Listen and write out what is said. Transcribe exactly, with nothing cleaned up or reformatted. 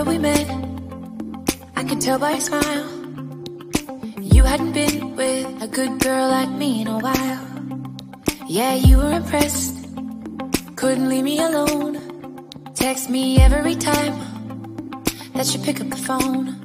before we met, I could tell by your smile you hadn't been with a good girl like me in a while. Yeah, you were impressed, couldn't leave me alone. Text me every time that you pick up the phone.